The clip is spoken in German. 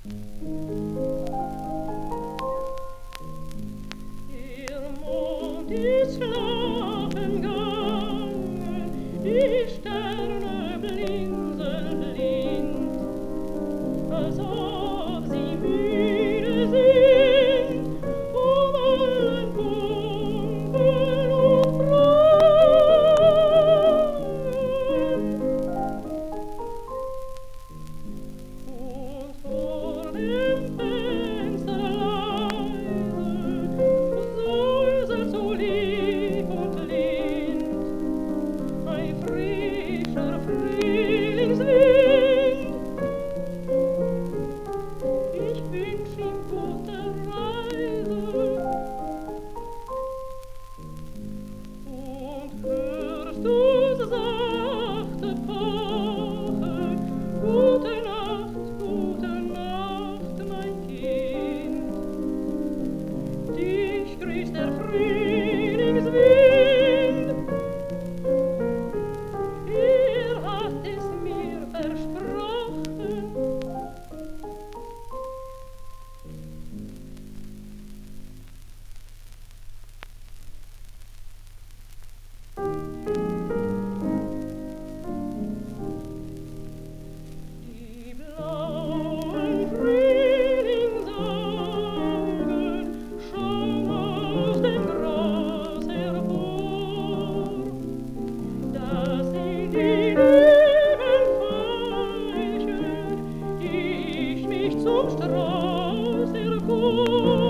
Der Mond ist schlafen gegangen, die Sterne blinzeln blind, als ob sie müde sind vom allen Funkeln und Fragen. Und vor dem Fenster leise säuselt so lieb und lind ein frischer Frühlingswind. Ich wünsch ihm gute Reise. Und hörst du sachte Pochen, gute Nacht, mein Kind. Dich grüßt der Frühlingswind. Hat es mir versprochen. Die blauen Frühlingsaugen schauen aus dem Gras hervor. Das sind die lieben Veilchen, die ich mich zum Strauß erkor.